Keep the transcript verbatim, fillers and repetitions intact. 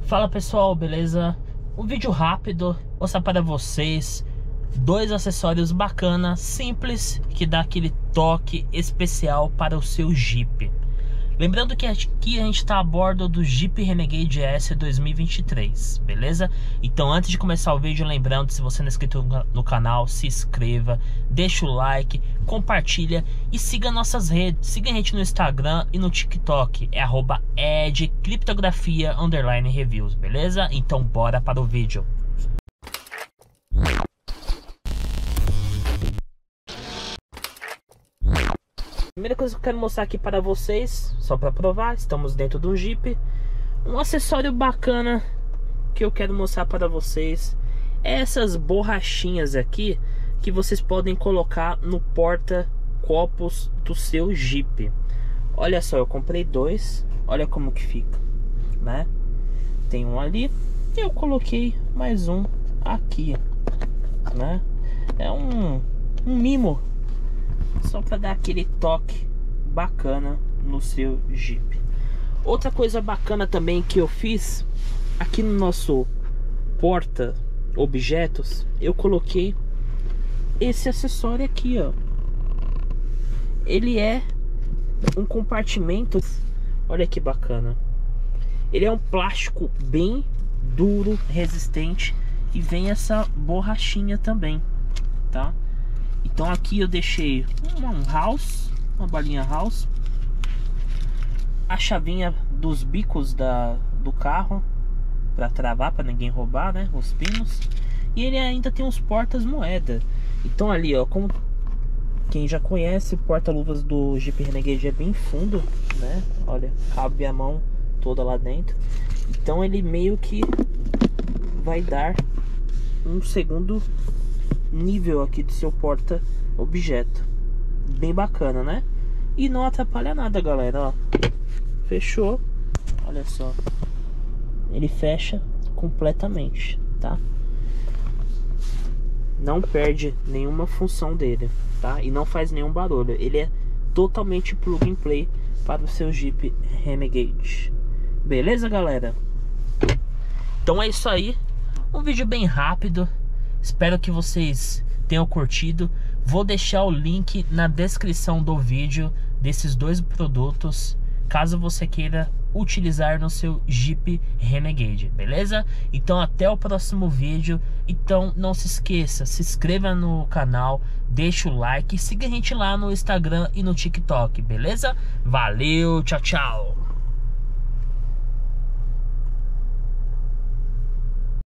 Fala pessoal, beleza? Um vídeo rápido, mostrar para vocês dois acessórios bacana, simples, que dá aquele toque especial para o seu Jeep. Lembrando que aqui a gente está a bordo do Jeep Renegade S dois mil e vinte e três, beleza? Então antes de começar o vídeo, lembrando, se você não é inscrito no canal, se inscreva, deixa o like, compartilha e siga nossas redes. Siga a gente no Instagram e no TikTok, é arroba edcriptografia underline reviews, beleza? Então bora para o vídeo. Primeira coisa que eu quero mostrar aqui para vocês, só para provar, estamos dentro do Jeep. Um acessório bacana que eu quero mostrar para vocês é essas borrachinhas aqui que vocês podem colocar no porta-copos do seu Jeep. Olha só, eu comprei dois, olha como que fica, né? Tem um ali e eu coloquei mais um aqui, né? É um, um mimo, só para dar aquele toque bacana no seu Jeep. Outra coisa bacana também que eu fiz aqui no nosso porta objetos, eu coloquei esse acessório aqui, ó. Ele é um compartimento, olha que bacana. Ele é um plástico bem duro, resistente, e vem essa borrachinha também, tá? Então aqui eu deixei um house, uma balinha house, a chavinha dos bicos da, do carro para travar, para ninguém roubar, né, os pinos. E ele ainda tem os portas moeda. Então ali, ó, como quem já conhece, o porta-luvas do Jeep Renegade é bem fundo, né? Olha, cabe a mão toda lá dentro. Então ele meio que vai dar um segundo nível aqui do seu porta objeto. Bem bacana, né? E não atrapalha nada, galera, ó. Fechou. Olha só, ele fecha completamente, tá? Não perde nenhuma função dele, tá? E não faz nenhum barulho. Ele é totalmente plug and play para o seu Jeep Renegade. Beleza, galera? Então é isso aí. Um vídeo bem rápido. Espero que vocês tenham curtido. Vou deixar o link na descrição do vídeo desses dois produtos, caso você queira utilizar no seu Jeep Renegade, beleza? Então até o próximo vídeo. Então não se esqueça, se inscreva no canal, deixa o like e siga a gente lá no Instagram e no TikTok, beleza? Valeu, tchau, tchau!